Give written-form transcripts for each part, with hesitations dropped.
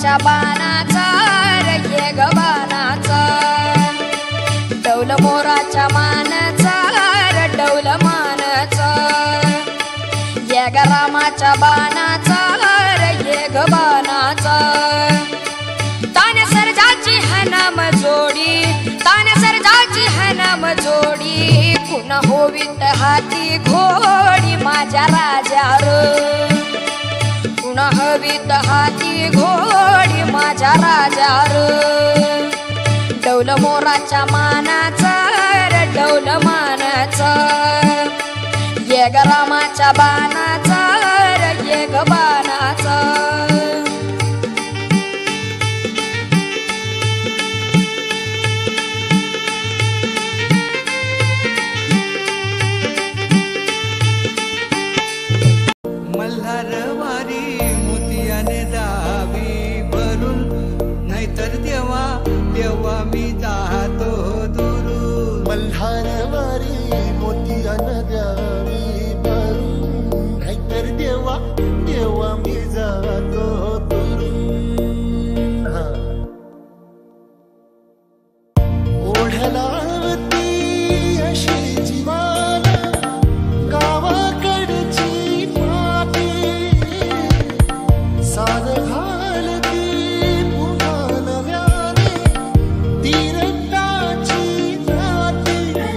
गरामाच्या बाणाचा ये ग बाणाचा डौल मोराच्या मानाचा डौल मानाचा ये गरामाच्या बाणाचा ये ग बाणाचा ताने सर्जाची हनम जोडी ताने सर्जाची हनम जोडी पुन्हा होवीत हाती घोडी माझ्या राजार पुन्हा हवीत हाती घोडी माझ्या राजार डौल मोराच्या मानाचा डौल मानाचा ये गरामाच्या बाणाचा ये ग बाणाचा मल्हारवारी मोतियाने दावी भरून नाहीतर देवा देवा मी जातो दुरून मल्हारवारी मोतियाने द्यावी भरून नाहीतर देवा देवा मी जातो दुरून ओढ्याला अशी जीवान गावाकडची साध घालती पुन्हा नव्याने तिरंगाची जाती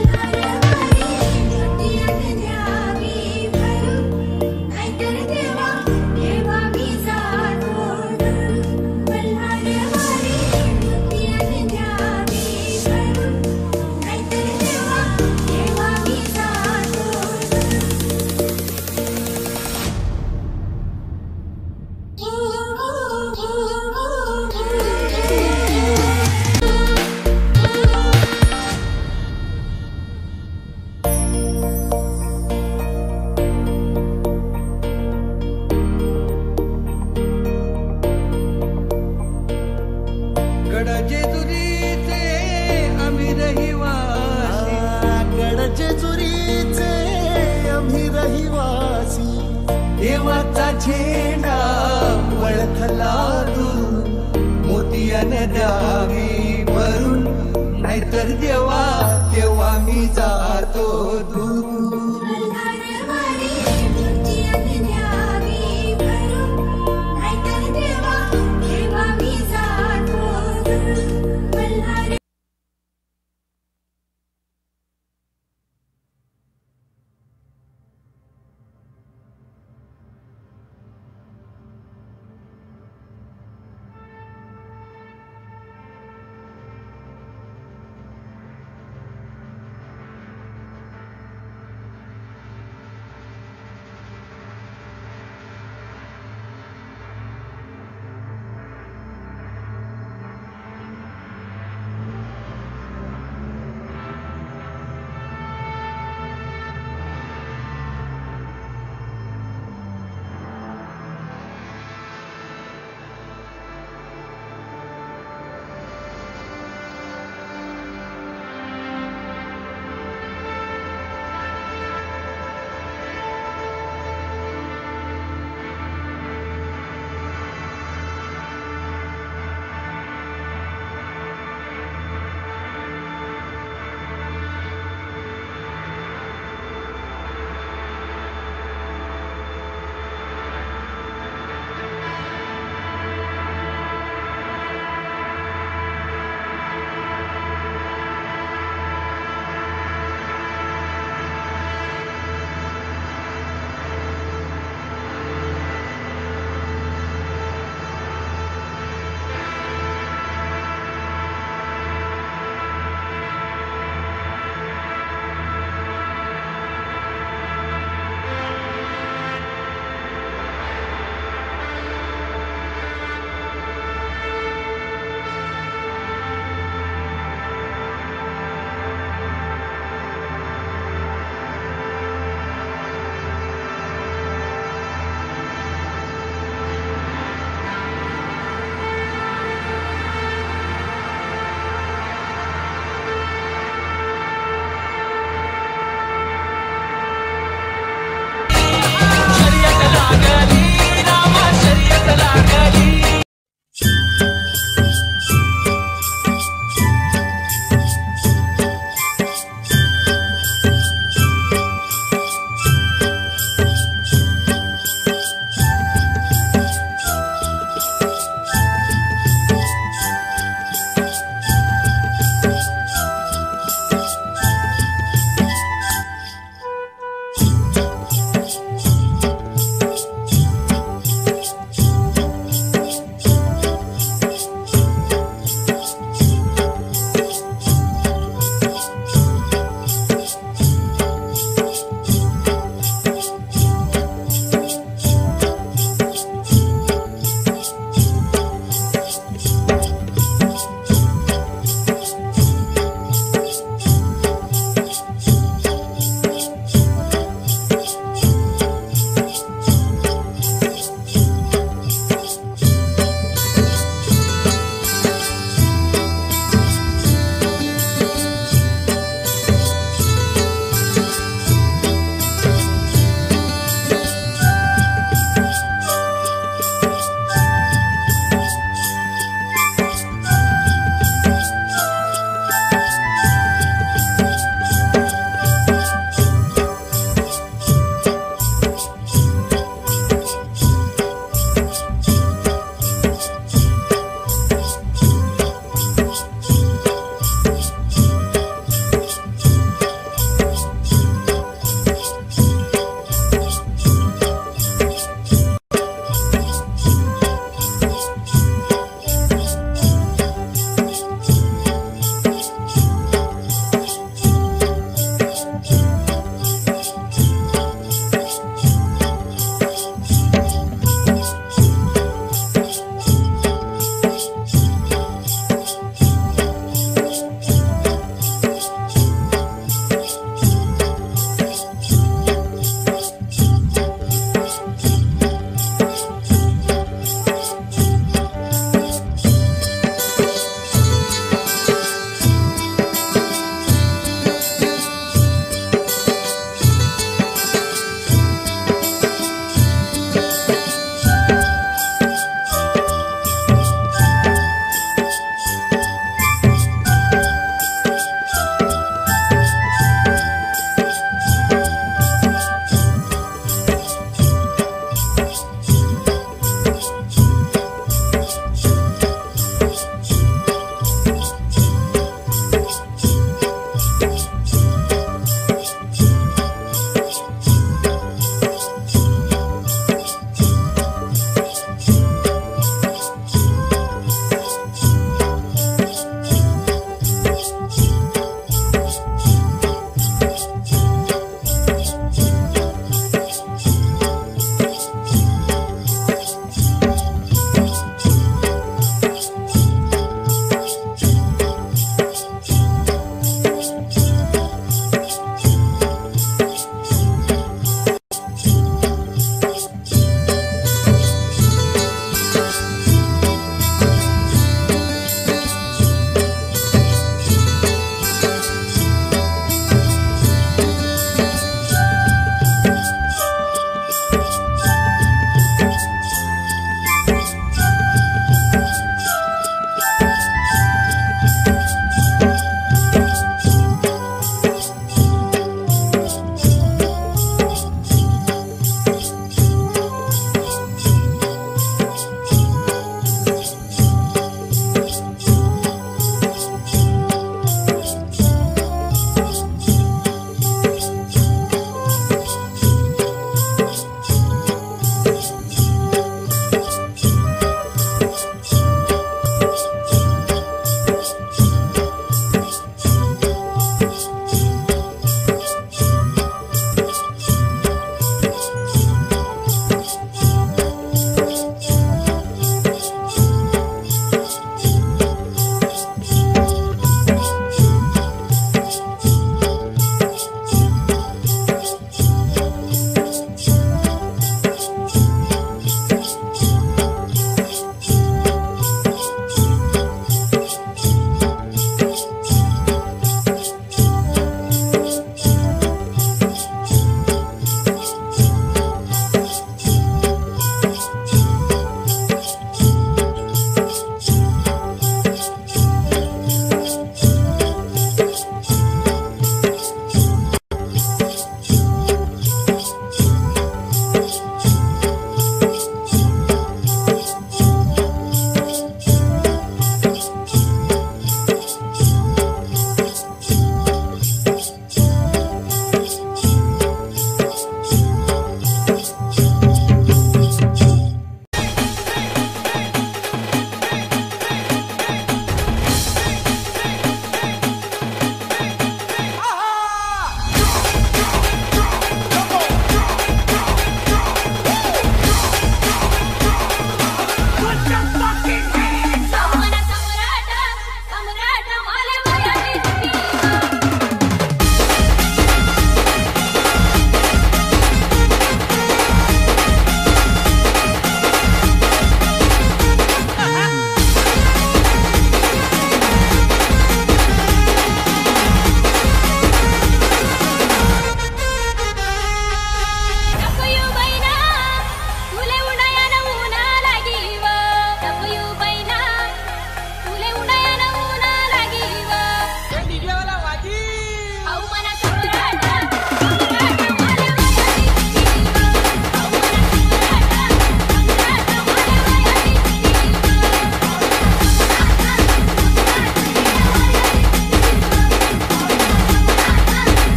गडजेजुरीचे आम्ही रहिवासी गडजेजुरीचे आम्ही रहिवासी देवाचा झेंडा वळखला दूर मोतियाने द्यावी भरून नाहीतर देवा देवा मी जातो दूर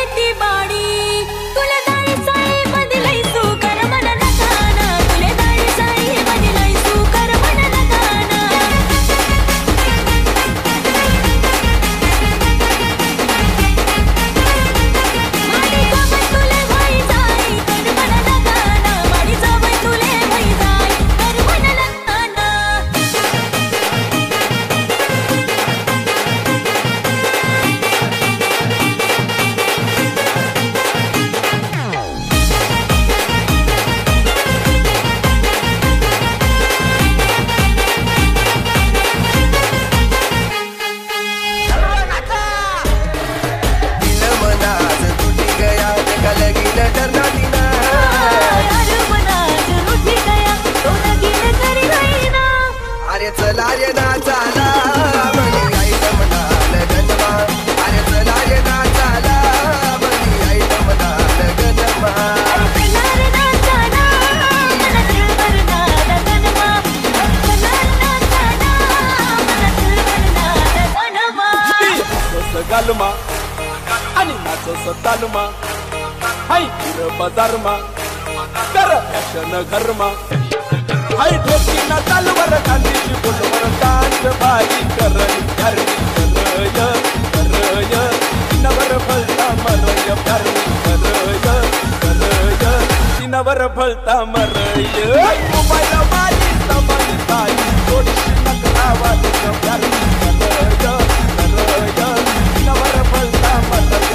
शेती बाडी तुला दाळी साई बदलाई सुकर मन नकाना तुले दाळी साई बदलाई सुकर मन नकाना माडी जावई तुले भाई जाई कर मन नकाना माडी जावई तुले भाई जाई कर मन नकाना दिल मनाज तुटी गया जगा लगीन डरना दिना यार मना रुठी गया तो लगीन करी गईना अरे चला रे ना चाला म्हणी आई म्हणा लगनमा अरे चला रे ना चाला म्हणी आई म्हणा लगनमा कलार ना जाना मन दिल करना लगनमा कलार ना जाना मन दिल करना लगनमा नाचस गालमा आणि नाचस तालमा हाय फिर बाजारमा कर फॅशन घरमा हाय ढोकी ना तालवर गांधीची बोलवर कांच बाई करय करय नवर फलता मरय करय नवर फलता मरय मोबाईल माझी समज ताई थोडीशी नकरावाली करय नवर फलता मरय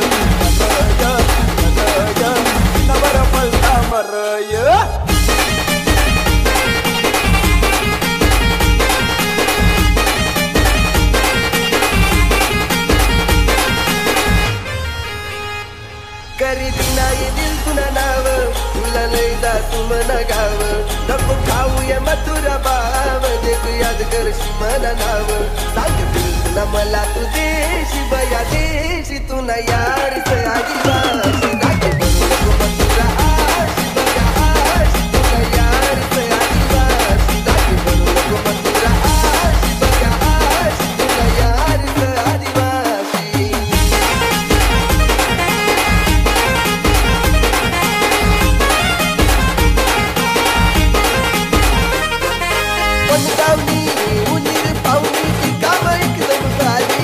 नवर फलता मरय करी नाही दिल तुला नाव तुला लय जातू मन गाव नको खाऊया मथुरा बाव देख याद करशी मला नाव सांग दिल तुला मला तू देशी बया देशी तू ना यार आदिवासी राखे बनू नको मथुरा आशी बया आशी तू ना यार आदिवासी राखे बनू नको मथुरा आशी बया आशी तू ना यार आदिवासी गावनी उंदीर पाहुणी ती काम एकदम गाली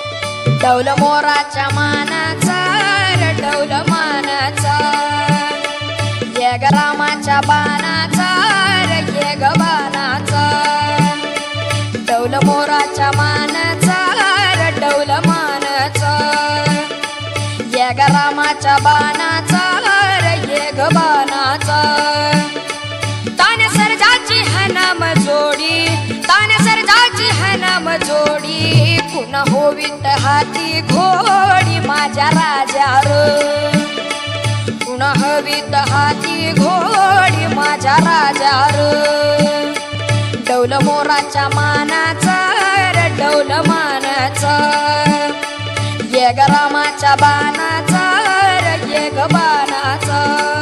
डौल मोराच्या मानाचा रे डौल मानाचा रामाच्या बाणाचा रे ये ग बाणाचा डौल मोराच्या मानाचा रे डौल मानाचा ये ग रामाच्या बाणाचा रे ये ग बाणाचा ताने सर्जाची हनाम जोडी ताने सर्जाची हनाम जोडी पुन्हा होवीत हाती घोडी माझ्या राजार पुन्हा हवीत हाती घोडी माझ्या राजार डौल मोराच्या मानाचा रे डौल मानाचा ये ग रामाच्या बाणाचा रे ये ग बाणाचा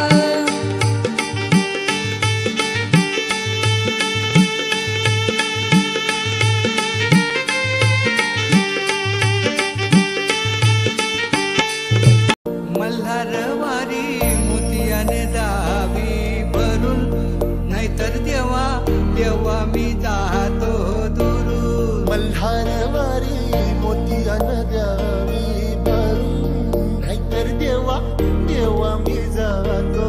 मल्हारवारी मोतियाने दावी भरून नाहीतर देवा देवा मी जातो दुरून मल्हारवारी मोतियानं द्यावी भरून नाहीतर देवा देवा मी जातो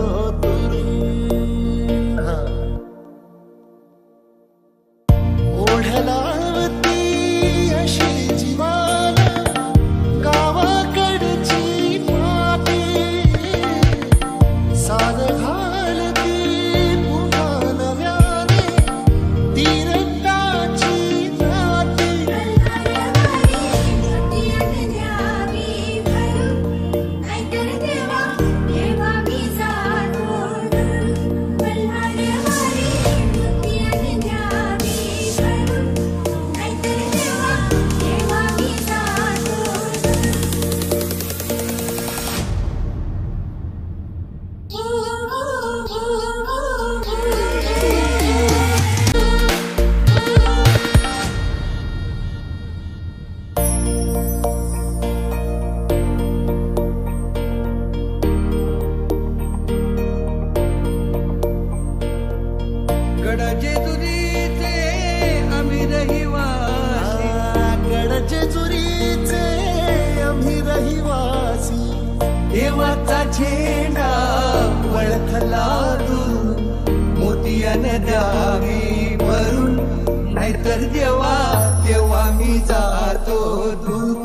दुरून ओढलावती अशी जीवान गावाकडची सार घालती पुन्हा नव्याने तिरंगाची जाती देवाचा झेंडा वळखला दूर मोतियाने द्यावी भरून नाहीतर देवा देवा मी जातो दूर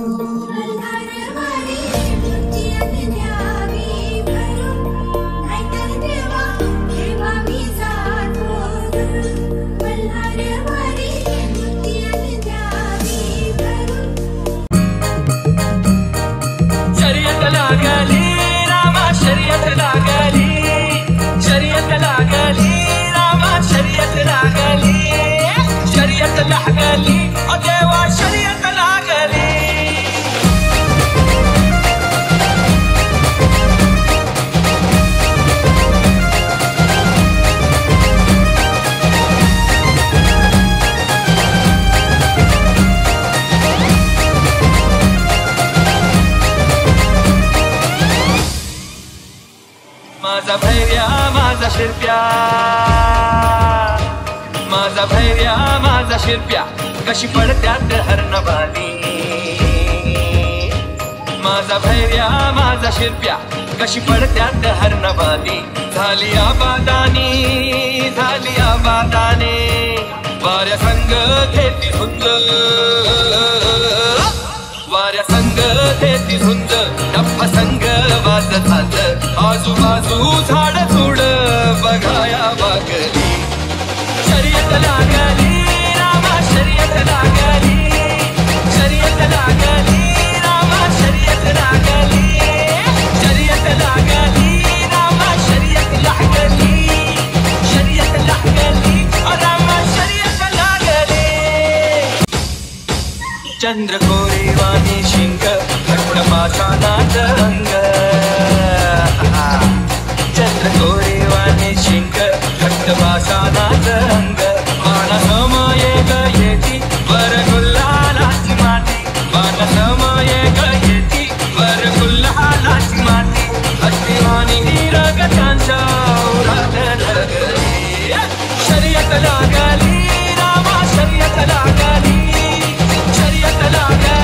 माझा भैर्या माझा शिरप्या माझा भैर्या माझा शिरप्या कशी पडत्यात हरणबानी माझा भैर्या माझा शिरप्या कशी पडत्यात हरणबानी झाली आबादानी वाऱ्या संग घेती झुंज वाऱ्या संग घेती झुंज डप्पा संग वाजत आजूबाजू झाड झुड बघाया बागली शर्यत लागली रामा शर्यत लागली शर्यत लागली रामा शर्यत लागली शर्यत लागली रामा शर्यत लागली शर्यत लागली रामा शर्यत लागली चंद्रकोरी वाणी शिंग घट्ट पाषाणात अंग चंद्रकोरी वाणी शिंग घट्ट पाषाणात अंग मानसमये गयेती वर गुल्हालाची माती मानसमये गयेती वर गुल्हालाची माती हत्तीवाणी रगतांच्या उरात लागली शर्यत लागली रामा शर्यत लागली शर्यत लागली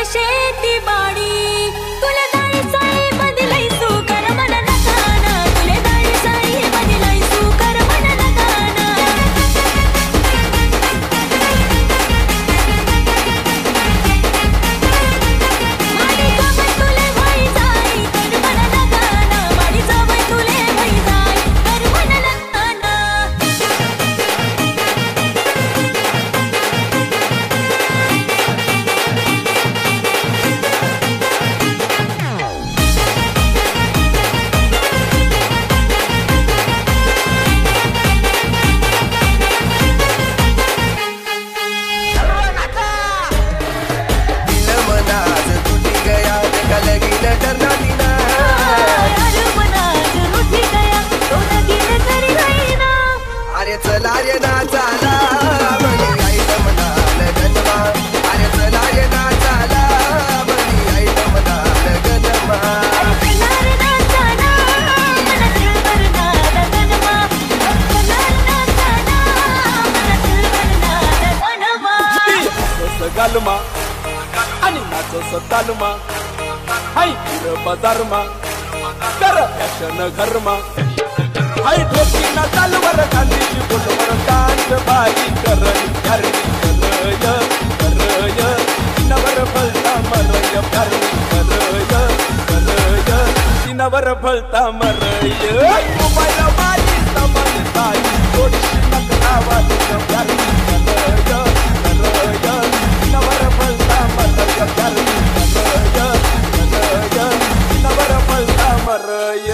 शेती बाडी तुला दाळी साई बदलाई सुकर मन नकाना तुले दाळी साई बदलाई सुकर मन नकाना माडी जावई तुले भाई जाई कर मन नकाना माडी जावई तुले भाई जाई कर मन नकाना दिल मनाज तुटी गया देखा लगीन डरना दीना अरे मनाज रुठी गया तो लगीन करी राईना अरे चला रे ना चाला म्हणी आई म्हणा लगनमा अरे चला रे ना चाला म्हणी आई म्हणा लगनमा कलार नाचाना मन दिलबर ना लगनमा कलार नाचाना मन दिलबर ना लगनमा गालमा आणि नाचस तालमा हाय फिर बाजारमा कर फॅशन घरमा हाय ठोकी ना तालवर खांदीची बोलवर कांत बाई करय करय तिनावर फलता मरय करय तिनावर फलता मरय मोबाईल बाई समान बाई थोडीशी नकरावाली करय तिनावर फलता मरय तिनावर फलता मरय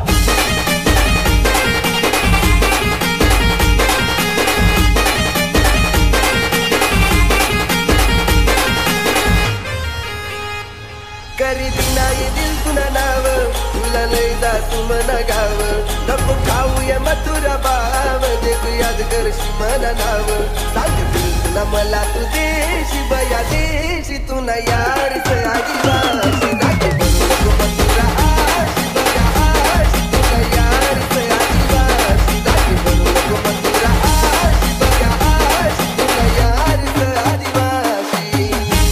करी दिनाई दिल तुला नाव तुला लय जातू मना गाव नको खाऊया मथुरा बाव देखू याद करशी मना नाव सांग दिल तुला मला तू देशी बया देशी तुला यार से आदिवासी राखे बनू नको मथुरा आशी बया आशी तुला यार से आदिवासी राखे बनू नको मथुरा आशी बया आशी तुला यार से आदिवासी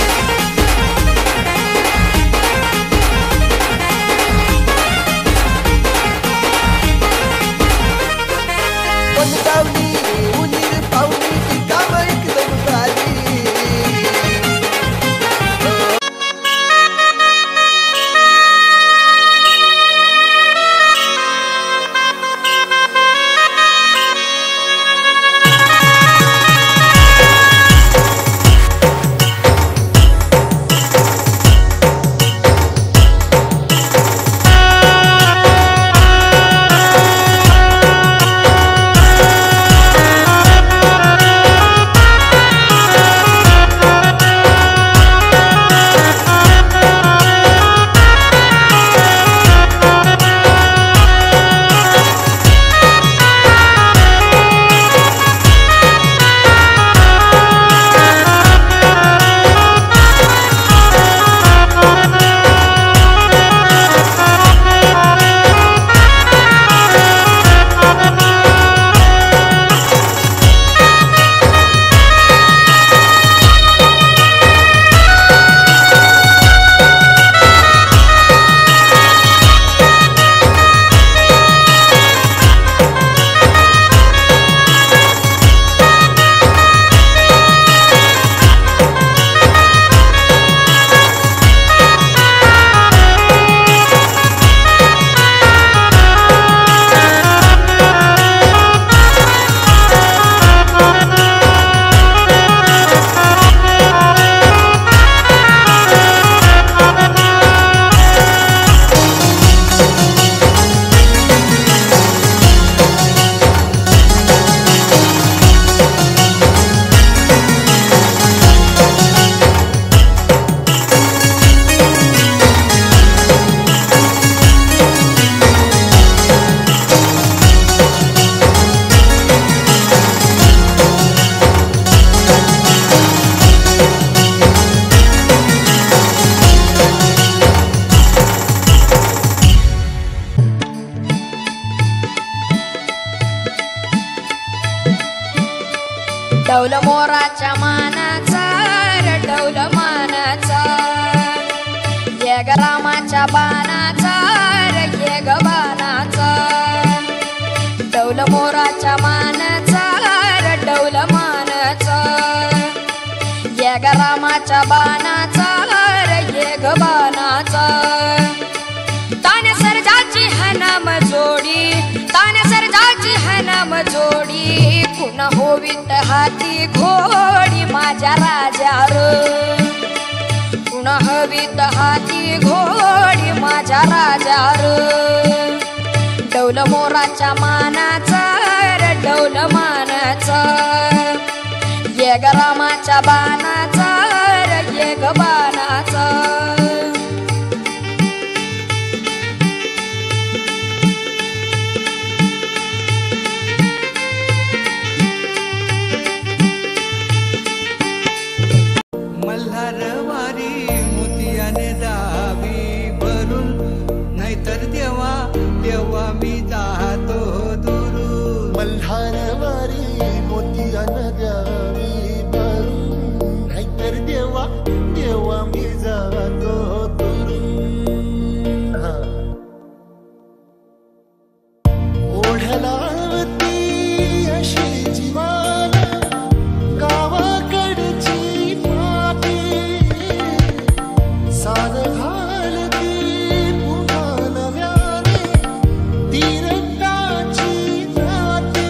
पण गावनी उंदीर पाहुणी ती काम एकदम भारी मोराच्या बाणाचा रे ग बाणाचा डौल मोराच्या मानाचा रे डौल मानाचा ये ग रामाच्या बाणाचा रे ग बाणाचा ताने सर्जाची हनम जोडी ताने सर्जाची हनम जोडी कुणा होवीत हाती घोडी माझ्या राजार कुणा हवीत हाती घोडी माझ्या राजार डौल मोराच्या मानाचा रे डौल मानाचा ये ग रामाच्या बाणाचा रे ये ग बाणाचा मल्हारवारी मोतियाने दावी भरून नाहीतर देवा देवा मी जातो दुरून मल्हारवारी मोतियानं द्यावी भरून नाहीतर देवा देवा मी जातो दुरून ओढलावती अशी जीवाला गावाकडची साद घालती पुन्हा नव्याने तिरंगाची जाती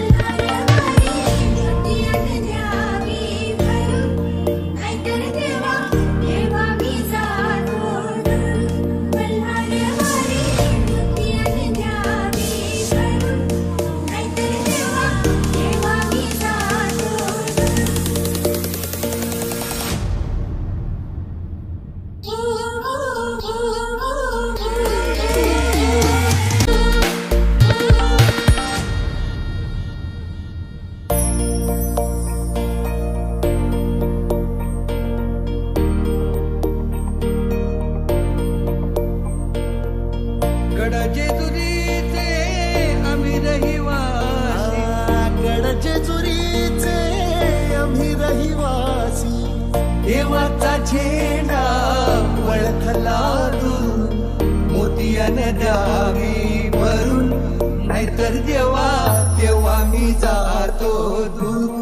गडजेजुरीचे आम्ही रहिवासी गडजेजुरीचे आम्ही रहिवासी देवाचा झेंडा वळखला तू मोतियाने द्यावी भरून नाहीतर देवा देवा मी जातो दूर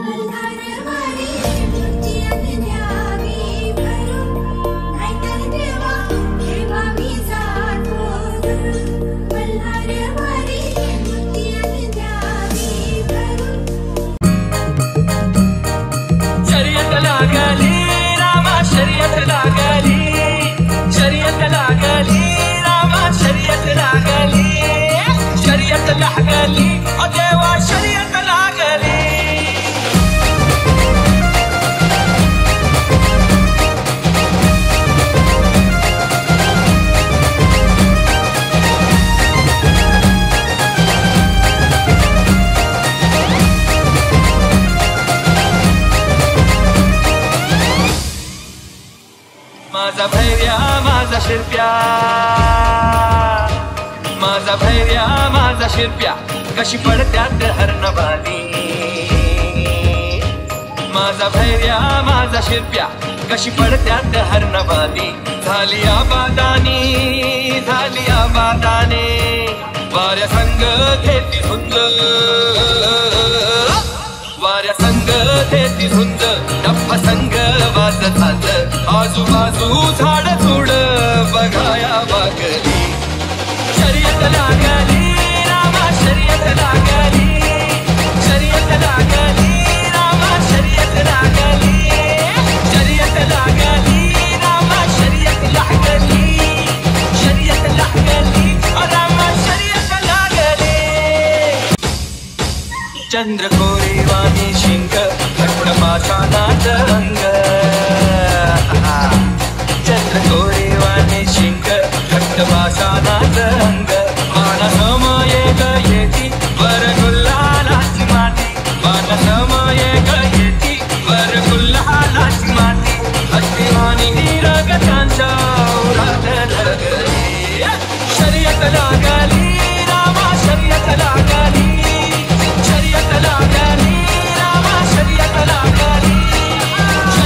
शर्यत लागली रामा शर्यत लागली शर्यत लागली रामा शर्यत लागली शर्यत लागली ओ देवा शर्यत लागली माझा भैर्या माझा शिरप्या माझा भैर्या माझा शिरप्या कशी पडत्यात हरणबादी माझा भैर्या माझा शिरप्या कशी पडत्यात हरणबादी झाली आबादानी वाऱ्या संग घेती झुंज वाऱ्या संग घेती झुंज टप्पा संग वाज झालं आजूबाजू झाड झुड बघाया वागली शर्यत लागली रामा शर्यत लागली शर्यत लागली रामा शर्यत लागली शर्यत लागली रामा शर्यत लागली शर्यत लागली रामा शर्यत लागली चंद्रकोरी वाणी शिंक घट्ट पाषाणाच अंग चंद्रकोरी वाणी शिंक घट्ट पाषाणाच अंग मानसमये येती वर गुल्हालाची माती मानसमये येती वर गुल्हालाची माती हत्तीवाणी निरगतांच्या उरात लागली शर्यत लागली रामा शर्यत लागली शर्यत लागली रामा शर्यत लागली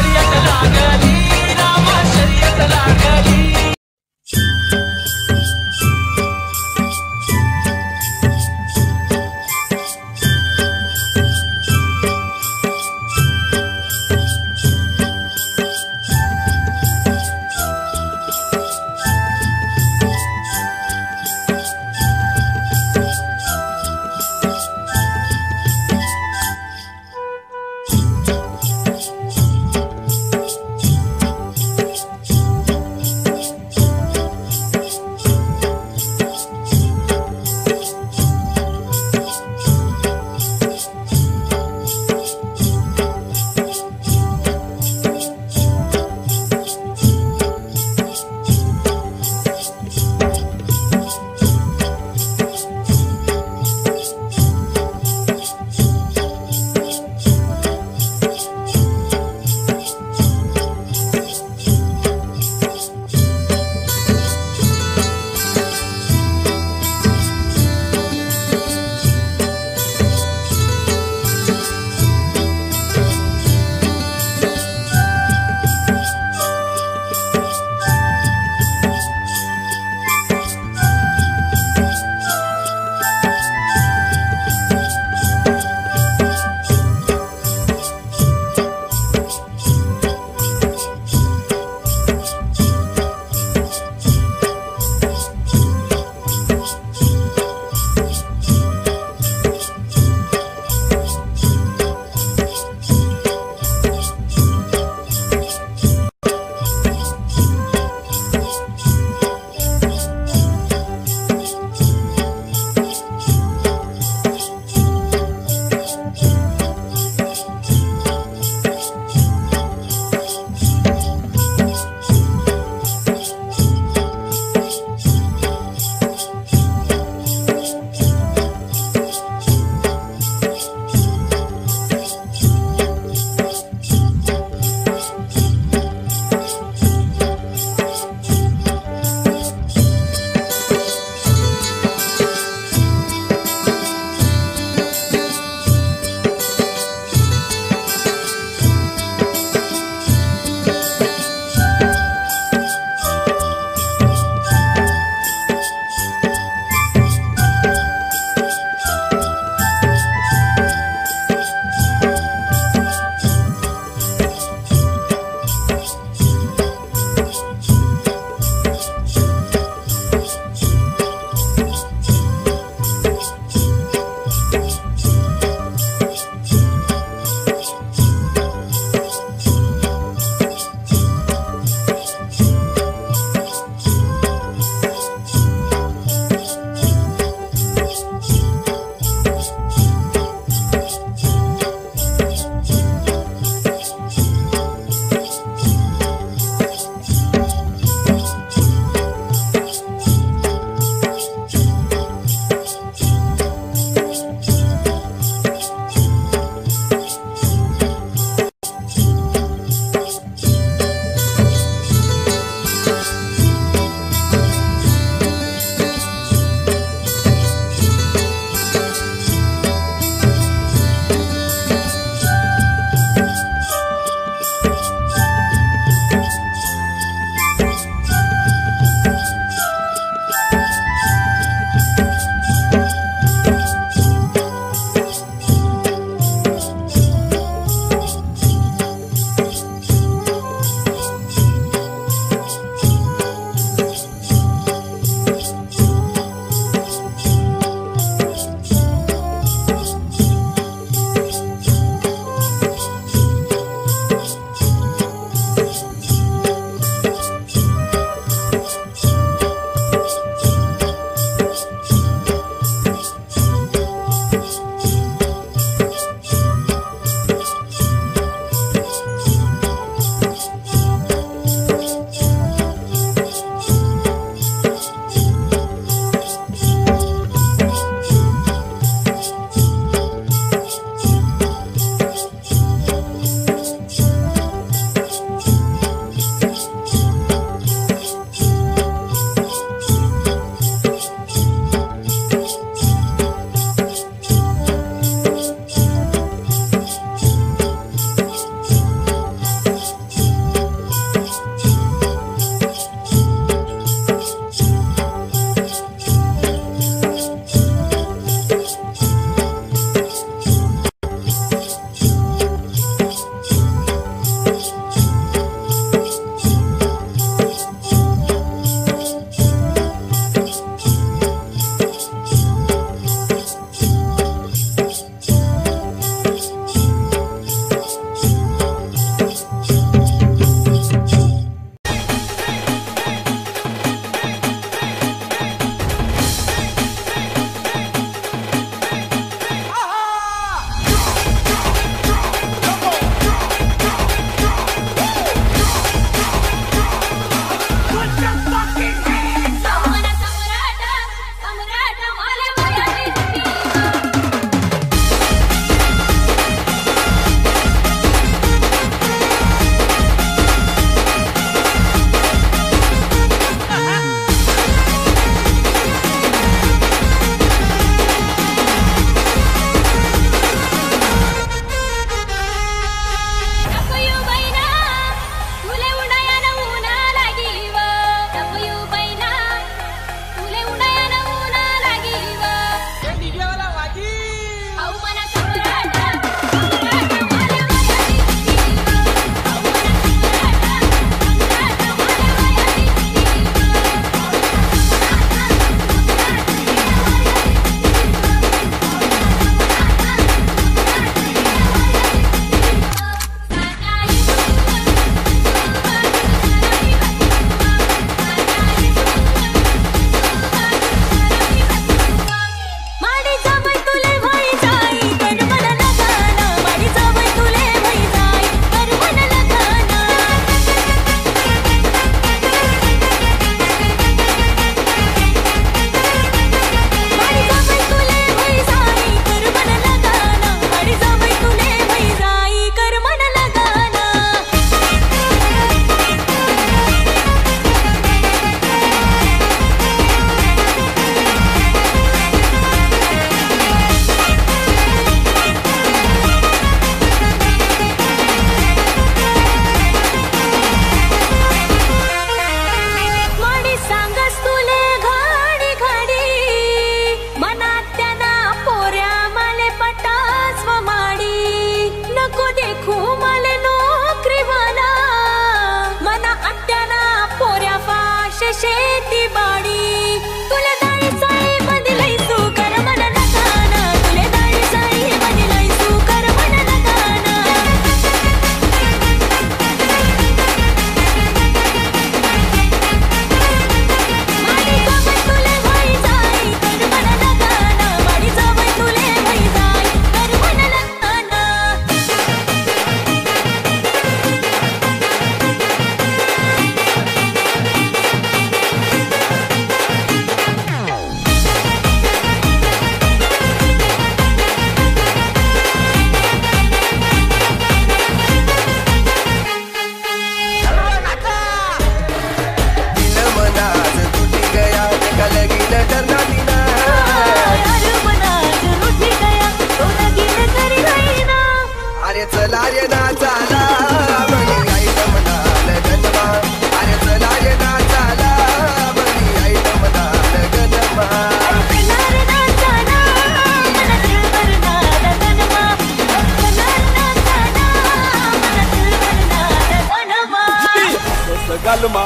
गालमा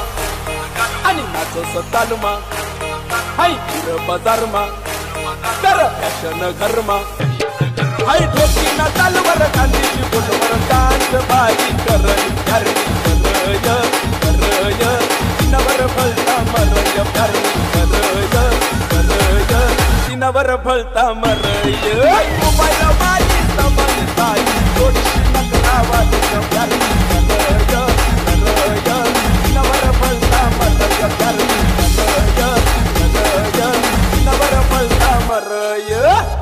आणि नाचो तालमा हाय फिर बाजारमा कर फॅशन घरमा हाय ढोकी ना तालवर गांधीची बोलवर डान्स बाजी कर नवर फळता मरय मोबाईल माझी समजताई थोडीशी नकरावादी प्यारी नरय नवर फळता मरय प्यारी नरय नवर फळता मरय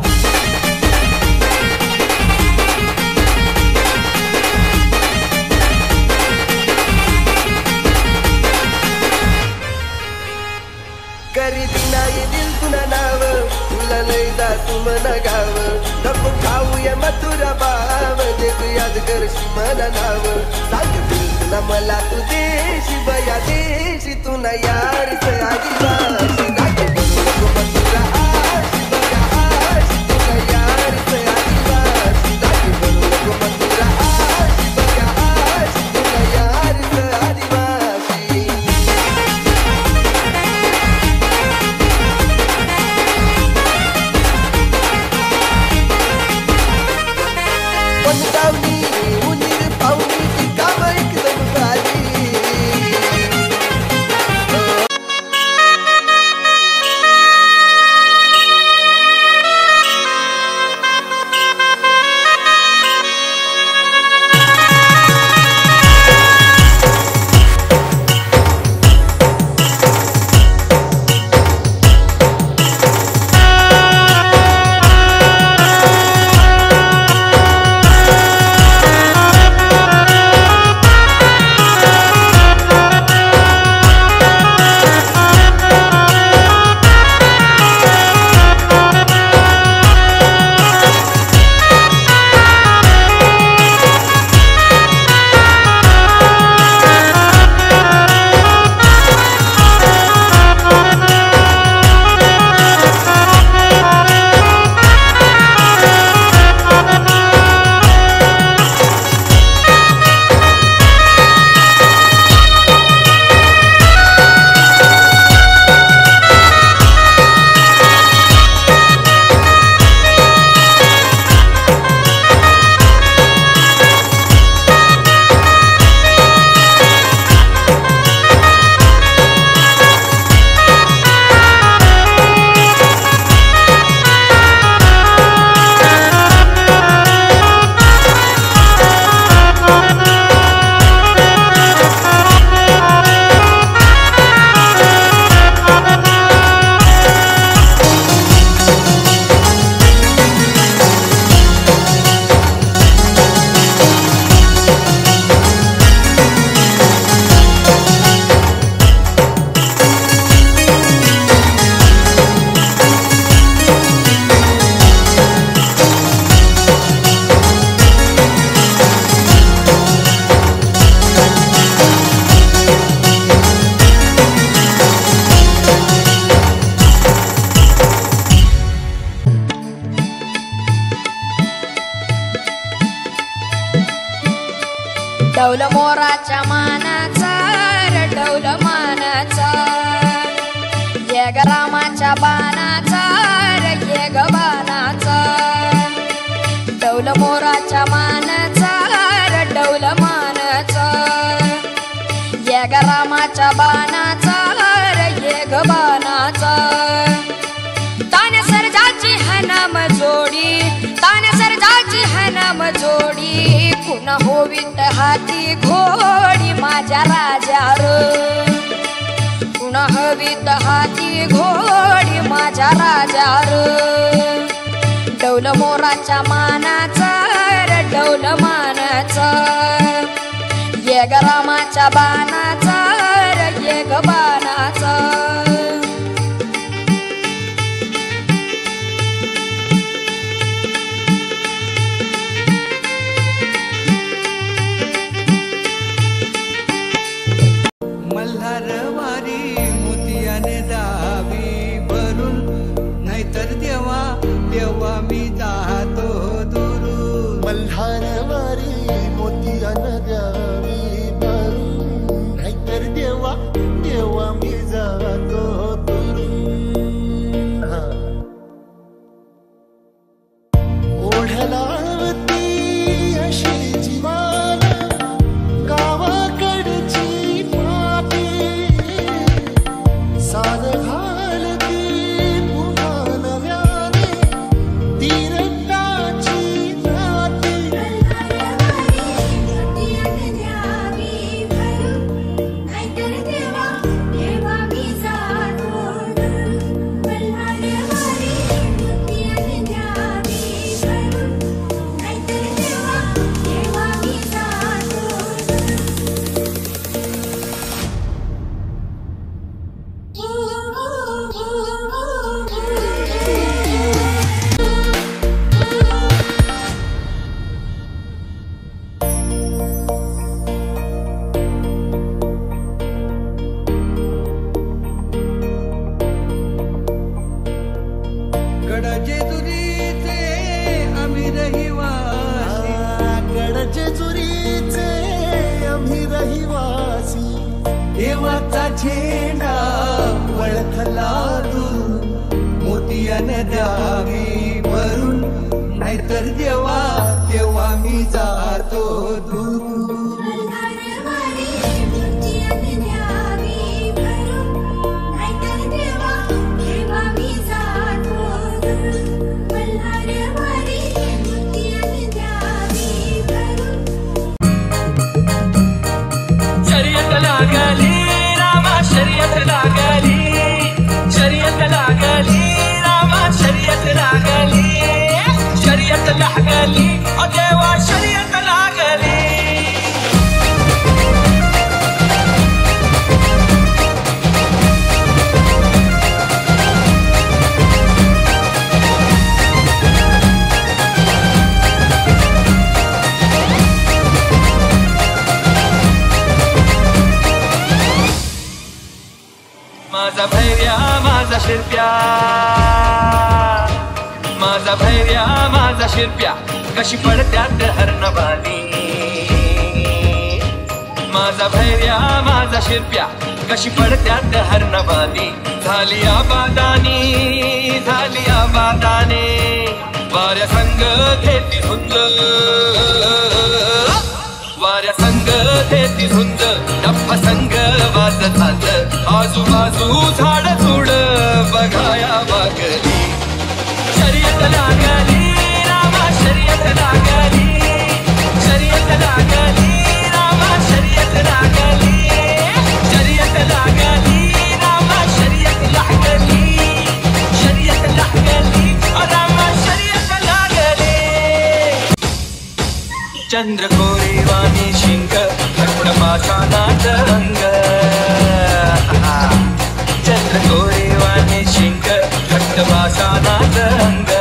करी नाही दिल तुला नाव तुला लय जातू मन गाव नको खाऊया मथुरा बाव जे तू याद करशी मला नाव सांग दिल तुला मला तू देशी बया देशी तू ना यार आदिवासी नको नको मथुरा आशी बया आशी तू ना यार आदिवासी नको नको मथुरा आशी बया आशी तू ना यार आदिवासी पंचावनी उंदीर पाहुणी ती काम एकदम भारी डौल मोराच्या मानाचा रडौल मानाचा ये ग रामाच्या बाणाचा ये ग बाणाचा डौल मोराच्या मानाचा रडौल मानाचा ये ग रामाच्या बाणाचा ये ग बाणाचा ताने सर्जाची हनाम जोडी ताने सर्जाची हनाम जोडी पुन्हा होवीत हाती घोडी माझ्या राजार पुन्हा हवीत हाती घोडी माझ्या राजार डौल मोराच्या मानाचा डौल मानाचा ये ग रामाच्या बाणाचा ये ग बाणाचा मल्हारवारी मोतियाने दावी भरून नाहीतर देवा देवा मी जातो दुरून मल्हारवारी मोतियानं द्यावी भरून नाहीतर देवा देवा मी जातो देवाचा झेंडा वळखला दूर मोतियाने द्यावी भरून नाहीतर देवा तेव्हा मी जातो दूर माझा भैर्या माझा शिरप्या माझा भैर्या माझा शिरप्या कशी पडत्यात हरणबानी माझा भैर्या माझा शिरप्या कशी पडत्यात हरणबानी झाली आबादानी वाऱ्या संग घेती झुंज वाऱ्या संग घेती झुंज डप्प संग वाज झाज आजूबाजू झाड झुड बघाया बागली शर्यत लागली रामा शर्यत लागली शर्यत लागली रामा शर्यत लागली शर्यत लागली रामा शर्यत लागली शर्यत लागली रामा शर्यत लागली चंद्र कोरेवानी शिंग थंड पाषाणात रंग चंद्र कोरेवानी शिंग थंड पाषाणात रंग